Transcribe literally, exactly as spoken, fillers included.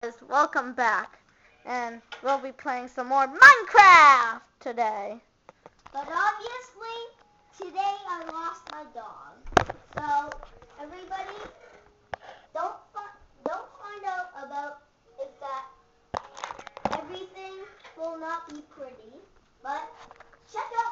Welcome back, and we'll be playing some more Minecraft today. But obviously, today I lost my dog. So, everybody, don't don't find out about if that everything will not be pretty, but check out